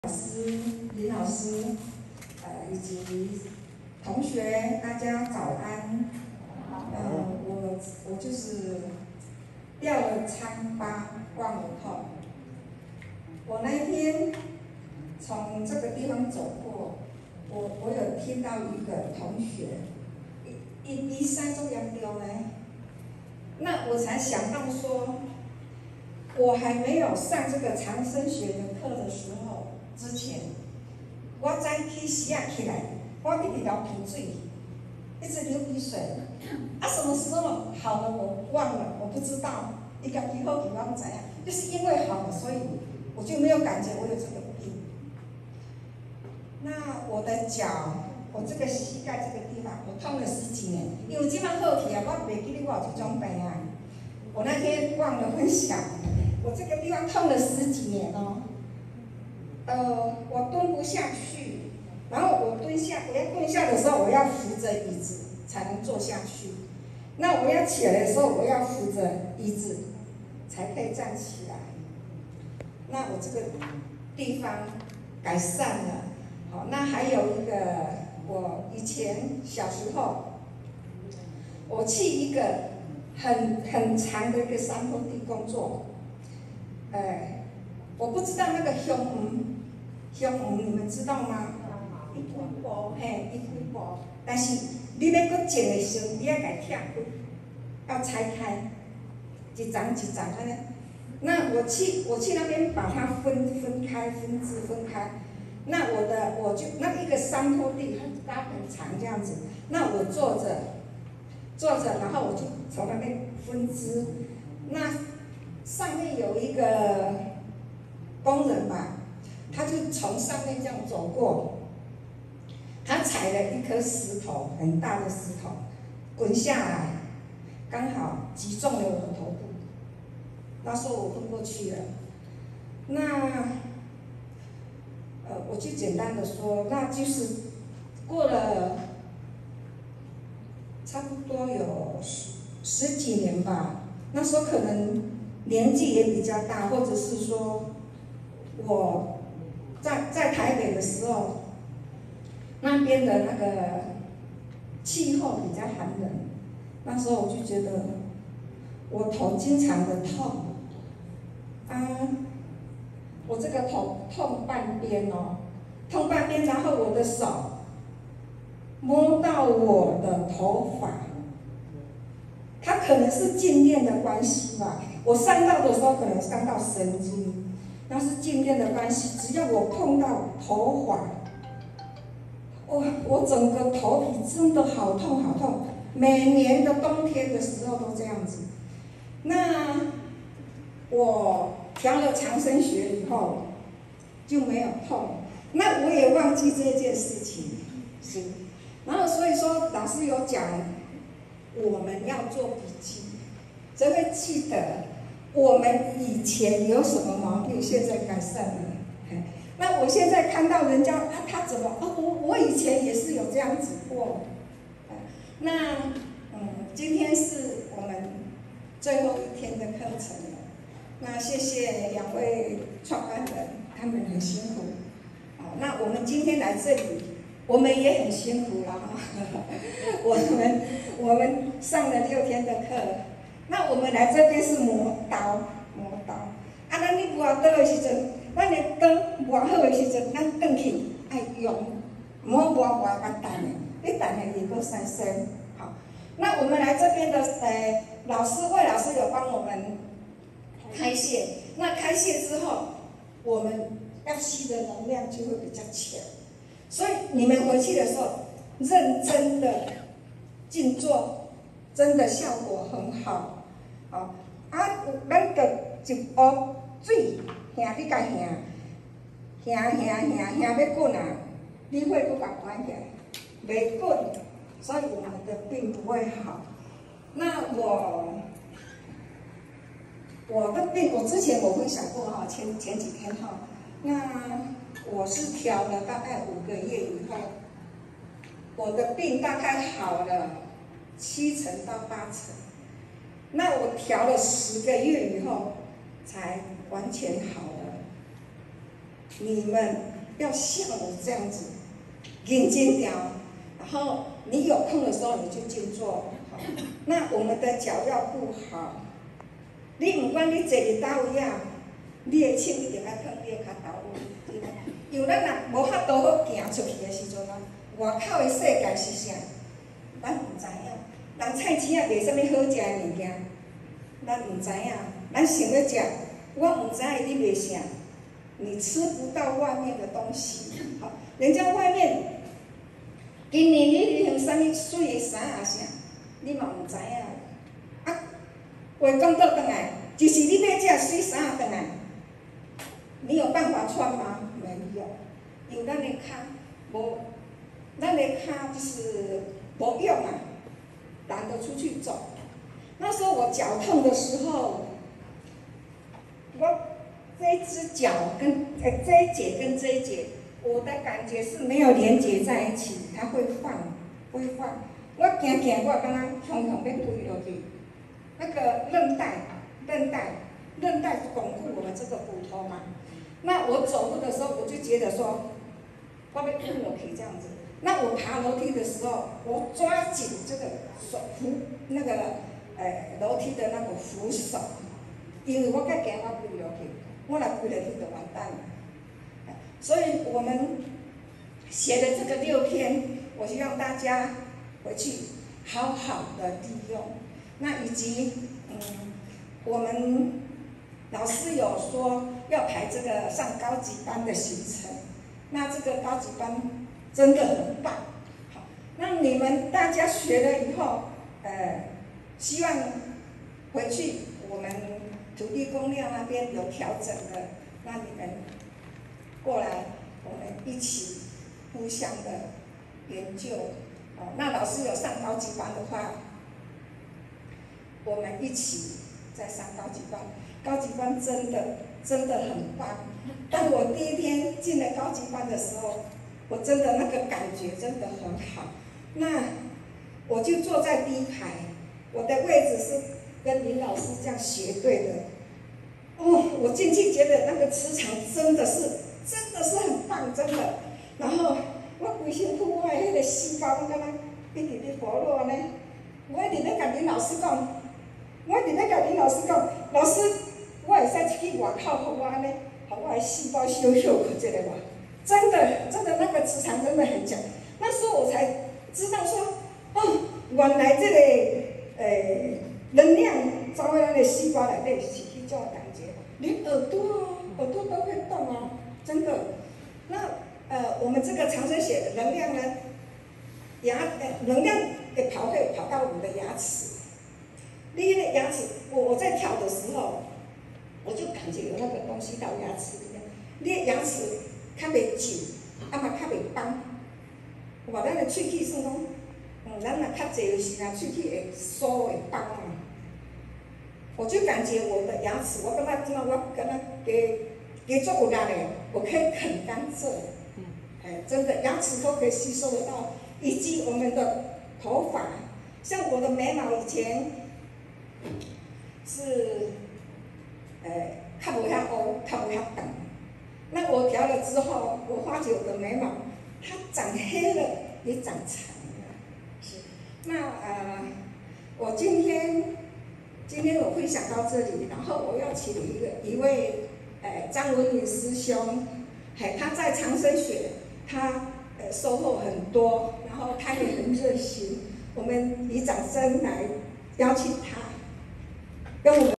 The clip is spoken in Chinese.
林老师，以及同学，大家早安。我就是掉了疮疤，忘了痛。我那一天从这个地方走过，我有听到一个同学，一三中严重呢，那我才想到说，我还没有上这个长生学的课的时候之前，我早起时啊起来，我直直流鼻水，一直流鼻水。什么时候好了我忘了，我不知道。一个皮后皮忘怎样，就是因为好了，所以我就没有感觉我有这个病。那我的脚，我这个膝盖这个地方，我痛了10几年，因为这么好去啊，我袂记得我有这种病啊。我那天忘了分享，我这个地方痛了10几年哦。我蹲不下去，然后我要蹲下的时候，我要扶着椅子才能坐下去。那我要起来的时候，我要扶着椅子才可以站起来。那我这个地方改善了。好，那还有一个，我以前小时候，我去一个很长的一个山坡地工作，我不知道那个胸你们知道吗？一几步，一几步，但是你要搁种的时候，你要给它拆开，要拆开，一张一张安尼。那我去那边把它分开，分支分开。那我就那一个山坡地它很长这样子，那我坐着，然后我就从那边分支。那上面有一个工人吧，他就从上面这样走过，他踩了一颗石头，很大的石头，滚下来，刚好击中了我的头部。那时候我昏过去了。那我就简单的说，那就是过了差不多有十几年吧。那时候可能年纪也比较大，或者是说我在台北的时候，那边的那个气候比较寒冷，那时候我就觉得我头经常的痛，我这个头痛半边哦，痛半边，然后我的手摸到我的头发，它可能是静电的关系吧。我伤到的时候可能伤到神经，那是静电的关系。只要我碰到头发，我整个头皮真的好痛好痛。每年的冬天的时候都这样子。那我调了长生学以后就没有痛，那我也忘记这件事情，是。然后所以说老师有讲，我们要做笔记，才会记得我们以前有什么毛病，现在改善了。那我现在看到人家他怎么我以前也是有这样子过。那今天是我们最后一天的课程了。那谢谢2位创办人，他们很辛苦。那我们今天来这里，我们也很辛苦了哈。我们上了6天的课，那我们来这边是磨刀。咱你磨刀的时阵，咱的刀磨好的时阵，咱转去爱用，唔好磨外等的，你等下也够3声。好，那我们来这边的魏老师有帮我们开泄，那开泄之后，我们要吸的能量就会比较强。所以你们回去的时候，认真的静坐，真的效果很好。好，咱就一壶水，兄你甲兄要滚啊，你会不把关起来，袂滚，所以我们的病不会好。那我的病，我之前分享过哈，前几天哈，那我是调了大概5个月以后，我的病大概好了7成到8成。那我调了10个月以后，才完全好了。你们要像我这样子认真调，然后你有空的时候你就静坐。那我们的脚要顾好，你不管你坐伫倒位啊，你的手一定要放你的脚头位。因为咱若无法度好行出去的时阵啊，外口的世界是啥，咱唔知影。人菜市啊卖啥物好食的物件，咱唔知影。咱想要食，我唔知伊咧卖啥，你吃不到外面的东西。好，人家外面今年你流行啥物水的衫啊啥，你嘛唔知影。啊，话讲倒转来，就是你要食水衫啊转来，你有办法穿吗？没有，因为咱的脚无，咱的脚就是无用啊，懒得出去走。那时候我脚痛的时候，我这一只脚跟这一节跟这一节，我的感觉是没有连接在一起，它会晃，会晃。我行行，我刚刚常常要跪落去，那个韧带巩固我们这个骨头嘛。那我走路的时候，我就觉得说，我要跪落去这样子。那我爬楼梯的时候，我抓紧这个扶那个楼梯的那个扶手，因为我甲惊我跪落去，我若跪落去就完蛋了。所以我们写的这个6篇，我希望大家回去好好的利用。那以及我们老师有说要排这个上高级班的行程，那这个高级班真的很棒。好，那你们大家学了以后，希望回去我们土地公庙那边有调整的，那你们过来，我们一起互相的研究。那老师有上高级班的话，我们一起再上高级班。高级班真的很棒。当我第一天进了高级班的时候，我真的那个感觉真的很好。那我就坐在第一排，我的位置是跟林老师这样斜对的。我进去觉得那个磁场真的是很棒，真的。然后我规身躯我的迄个细胞，我敢若一直咧活络呢。我一直咧甲林老师讲，老师，我会使出去外口，互我安尼，互我的细胞休息去这个吧。真的那个磁场真的很强。那时候我才知道说，原来这个能量走到咱的细胞内底是迄种感觉，连耳朵都会动哦，真的。那我们这个长生血的能量呢，能量会跑到我们的牙齿。你的牙齿，我在跳的时候，我就感觉有那个东西到牙齿里面。你的牙齿较袂紧，嘛较袂放。有无咱的喙齿算讲，咱若较济的时候，喙齿会疏会放嘛。我就感觉我的牙齿，我感觉今仔我感觉加足有力的，我可以啃甘蔗。真的牙齿都可以吸收得到，以及我们的头发，像我的眉毛以前是较无遐乌，较无遐长。那我调了之后，我发觉我的眉毛它长黑了，也长长了。是，那我今天我分享到这里，然后我要请一位张文敏师兄，他在长生学，他收获很多，然后他也很热心，我们以掌声来邀请他跟我们。